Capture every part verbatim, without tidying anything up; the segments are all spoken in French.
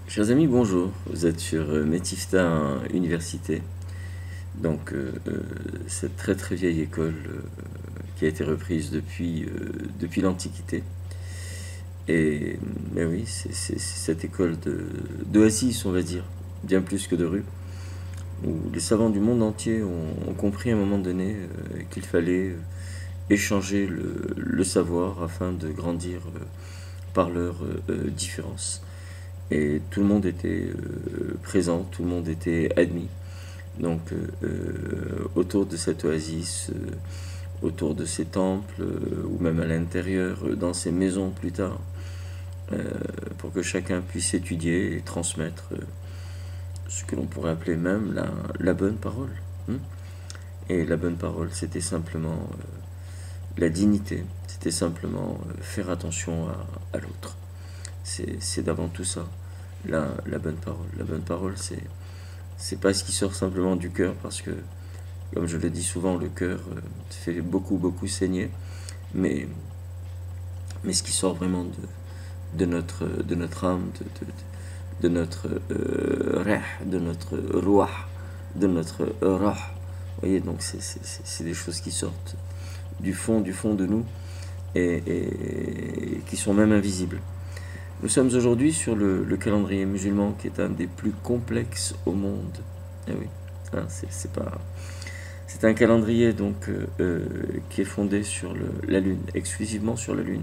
Chers amis, bonjour. Vous êtes sur euh, Metifta Université, donc euh, euh, cette très très vieille école euh, qui a été reprise depuis, euh, depuis l'Antiquité. Et mais oui, c'est c'est- c'est cette école de d'oasis, on va dire, bien plus que de rue, où les savants du monde entier ont, ont compris à un moment donné euh, qu'il fallait euh, échanger le, le savoir afin de grandir euh, par leurs euh, euh, différences. Et tout le monde était euh, présent, tout le monde était admis. Donc euh, euh, autour de cette oasis, euh, autour de ces temples, euh, ou même à l'intérieur, euh, dans ces maisons plus tard, euh, pour que chacun puisse étudier et transmettre euh, ce que l'on pourrait appeler même la, la bonne parole. Hein. Et la bonne parole, c'était simplement euh, la dignité, c'était simplement euh, faire attention à, à l'autre. C'est c'est d'avant tout ça, la, la bonne parole. La bonne parole, c'est c'est pas ce qui sort simplement du cœur, parce que, comme je le dis souvent, le cœur euh, fait beaucoup, beaucoup saigner, mais, mais ce qui sort vraiment de, de, notre, de notre âme, de, de, de notre euh, rih, de notre ruah, de notre rah. Vous voyez, donc c'est, c'est, c'est des choses qui sortent du fond, du fond de nous, et, et, et qui sont même invisibles. Nous sommes aujourd'hui sur le, le calendrier musulman, qui est un des plus complexes au monde. Eh oui, hein, c'est, c'est pas... C'est un calendrier donc euh, euh, qui est fondé sur le, la Lune, exclusivement sur la Lune.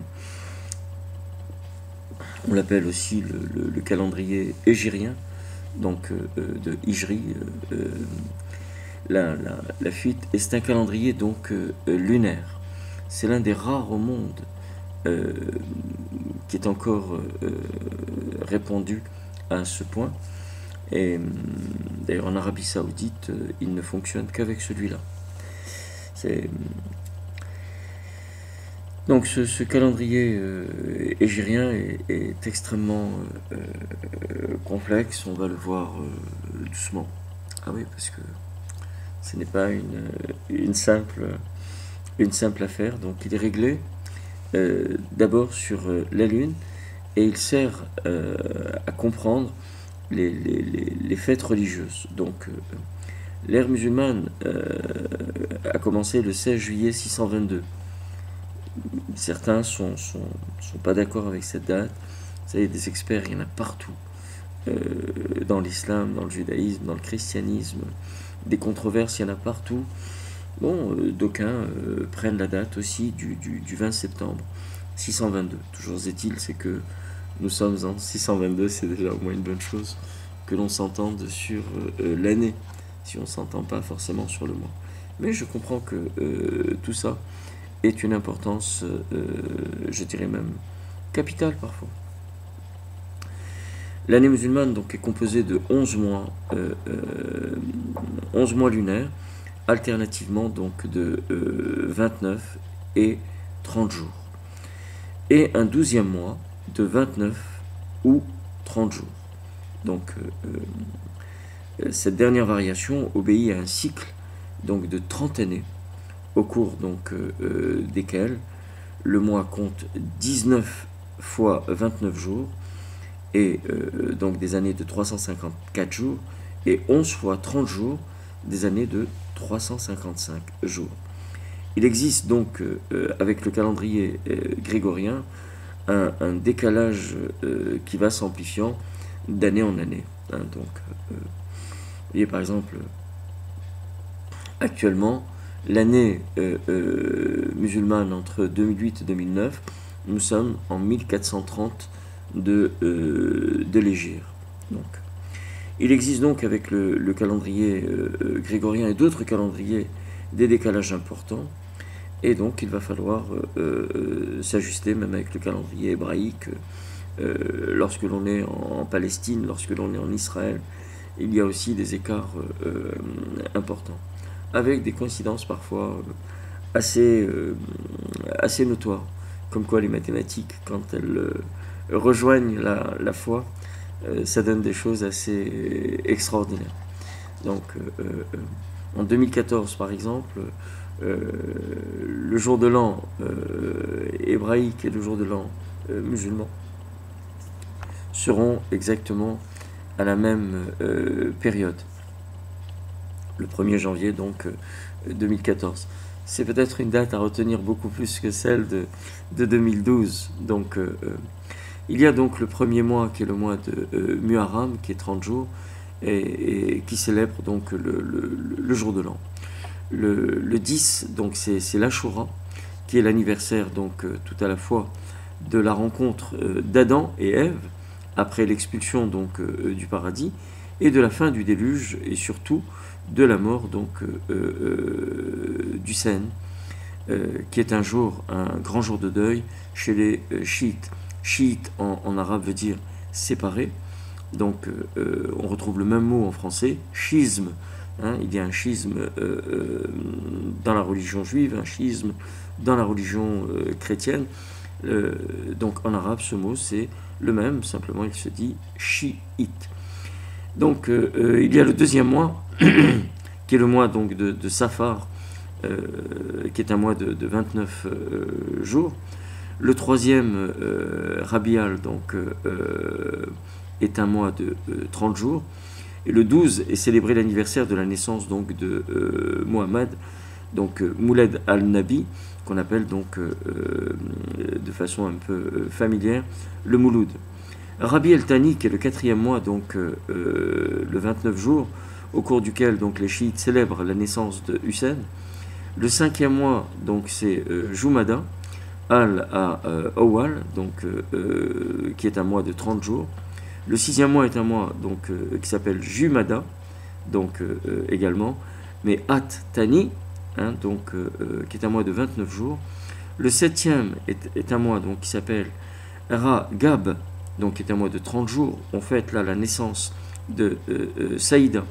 On l'appelle aussi le, le, le calendrier égyrien, donc euh, de Hijri, euh, euh, la, la, la fuite. Et c'est un calendrier donc euh, lunaire. C'est l'un des rares au monde euh, qui est encore euh, répandu à ce point. Et d'ailleurs en Arabie Saoudite, euh, il ne fonctionne qu'avec celui-là. C'est Donc ce, ce calendrier euh, égyrien est, est extrêmement euh, euh, complexe, on va le voir euh, doucement. Ah oui, parce que ce n'est pas une, une, simple, une simple affaire. Donc il est réglé euh, d'abord sur euh, la Lune, et il sert euh, à comprendre les, les, les, les fêtes religieuses. Donc euh, l'ère musulmane euh, a commencé le seize juillet six cent vingt-deux. Certains sont, sont, sont pas d'accord avec cette date. Vous savez, des experts, il y en a partout. Euh, dans l'islam, dans le judaïsme, dans le christianisme. Des controverses, il y en a partout. Bon, euh, d'aucuns euh, prennent la date aussi du, du, du vingt septembre six cent vingt-deux. Toujours est-il, c'est que nous sommes en six cent vingt-deux, c'est déjà au moins une bonne chose que l'on s'entende sur euh, l'année, si on ne s'entend pas forcément sur le mois. Mais je comprends que euh, tout ça est une importance, euh, je dirais même, capitale parfois. L'année musulmane donc est composée de onze mois, euh, euh, onze mois lunaires, alternativement donc de euh, vingt-neuf et trente jours, et un douzième mois de vingt-neuf ou trente jours. Donc euh, euh, cette dernière variation obéit à un cycle donc de trente années, au cours donc euh, desquelles le mois compte dix-neuf fois vingt-neuf jours, et euh, donc des années de trois cent cinquante-quatre jours, et onze fois trente jours, des années de trois cent cinquante-cinq jours. Il existe donc, euh, avec le calendrier euh, grégorien, un, un décalage euh, qui va s'amplifiant d'année en année. Hein, donc, euh, vous voyez par exemple, actuellement, l'année euh, euh, musulmane entre deux mille huit et deux mille neuf, nous sommes en mille quatre cent trente de, euh, de l'Hégire. Donc, il existe donc avec le, le calendrier euh, grégorien et d'autres calendriers des décalages importants, et donc il va falloir euh, euh, s'ajuster même avec le calendrier hébraïque. Euh, lorsque l'on est en, en Palestine, lorsque l'on est en Israël, il y a aussi des écarts euh, importants, avec des coïncidences parfois assez, euh, assez notoires, comme quoi les mathématiques, quand elles euh, rejoignent la, la foi, euh, ça donne des choses assez extraordinaires. Donc, euh, euh, en deux mille quatorze, par exemple, euh, le jour de l'an euh, hébraïque et le jour de l'an euh, musulman seront exactement à la même euh, période, le premier janvier donc euh, deux mille quatorze. C'est peut-être une date à retenir beaucoup plus que celle de, de deux mille douze. Donc, euh, euh, il y a donc le premier mois qui est le mois de euh, Muharram, qui est trente jours, et, et qui célèbre donc le, le, le jour de l'an. Le, le dix, donc c'est l'Ashura, qui est l'anniversaire donc euh, tout à la fois de la rencontre euh, d'Adam et Ève, après l'expulsion donc euh, du paradis, et de la fin du déluge, et surtout de la mort donc euh, euh, du Sen, euh, qui est un jour, un grand jour de deuil chez les euh, chiites. Chiite en, en arabe veut dire séparé, donc euh, on retrouve le même mot en français, schisme. Hein, il y a un schisme euh, euh, dans la religion juive, un schisme dans la religion euh, chrétienne. Euh, donc en arabe, ce mot c'est le même, simplement il se dit chiite. Donc euh, euh, il y a le deuxième mois, qui est le mois donc de, de Safar, euh, qui est un mois de, de vingt-neuf euh, jours. Le troisième, euh, Rabial, donc, euh, est un mois de euh, trente jours. Et le douze est célébré l'anniversaire de la naissance donc, de euh, Mohammed, donc euh, Mouled al-Nabi, qu'on appelle donc euh, de façon un peu euh, familière le Mouloud. Rabi el-Thani, qui est le quatrième mois, donc euh, le vingt-neuf jours, au cours duquel donc, les chiites célèbrent la naissance de Hussein. Le cinquième mois, donc c'est euh, Jumada, al-Awwal, donc euh, qui est un mois de trente jours. Le sixième mois est un mois donc, euh, qui s'appelle Jumada, donc euh, également, mais At-Tani, hein, donc, euh, qui est un mois de vingt-neuf jours. Le septième est, est un mois donc, qui s'appelle Ra-Gab, donc qui est un mois de trente jours. On fête là la naissance de euh, euh, Saïda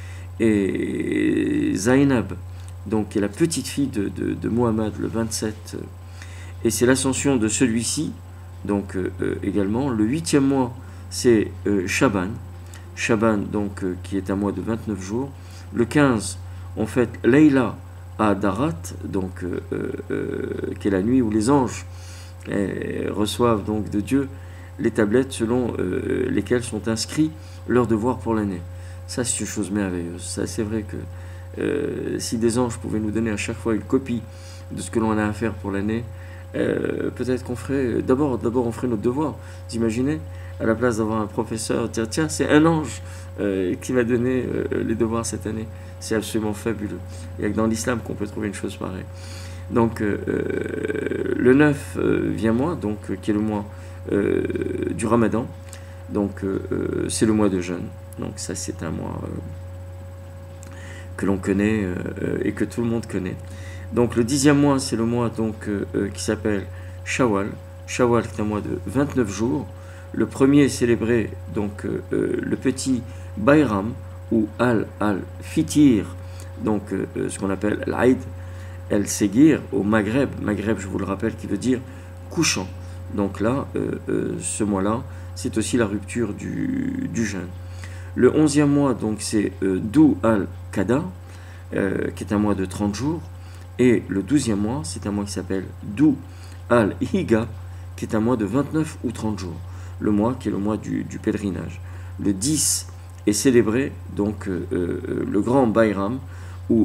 et Zainab, donc qui est la petite fille de, de, de Mohammed, le vingt-sept. Et c'est l'ascension de celui-ci, donc euh, euh, également. Le huitième mois, c'est euh, Shaban. Shaban, donc, euh, qui est un mois de vingt-neuf jours. Le quinze, on fête Leila à Darat, donc, euh, euh, qui est la nuit où les anges euh, reçoivent donc de Dieu les tablettes selon euh, lesquelles sont inscrits leurs devoirs pour l'année. Ça, c'est une chose merveilleuse. Ça, c'est vrai que euh, si des anges pouvaient nous donner à chaque fois une copie de ce que l'on a à faire pour l'année, Euh, peut-être qu'on ferait, d'abord, d'abord on ferait notre devoir. Vous imaginez, à la place d'avoir un professeur dire tiens, c'est un ange euh, qui m'a donné euh, les devoirs cette année. C'est absolument fabuleux. Il n'y a que dans l'islam qu'on peut trouver une chose pareille. Donc euh, le neuf euh, vient mois, donc euh, qui est le mois euh, du Ramadan. Donc euh, c'est le mois de jeûne. Donc ça c'est un mois euh, que l'on connaît euh, et que tout le monde connaît. Donc le dixième mois, c'est le mois donc, euh, qui s'appelle Shawwal. Shawwal est un mois de vingt-neuf jours. Le premier est célébré donc euh, le petit Bayram ou Al-Al-Fitir, donc euh, ce qu'on appelle l'Aïd el-Segir au Maghreb. Maghreb, je vous le rappelle, qui veut dire couchant. Donc là, euh, euh, ce mois-là, c'est aussi la rupture du, du jeûne. Le onzième mois, donc c'est euh, Dou al-Qada, euh, qui est un mois de trente jours. Et le douzième mois, c'est un mois qui s'appelle Dou al-Higa, qui est un mois de vingt-neuf ou trente jours. Le mois qui est le mois du, du pèlerinage. Le dix est célébré, donc euh, euh, le grand Bayram, ou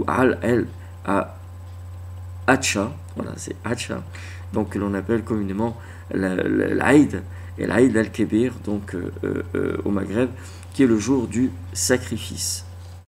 Al-El-Hacha, voilà, c'est Hacha, donc que l'on appelle communément l'Aïd, et l'Aïd al-Kébir, donc euh, euh, au Maghreb, qui est le jour du sacrifice.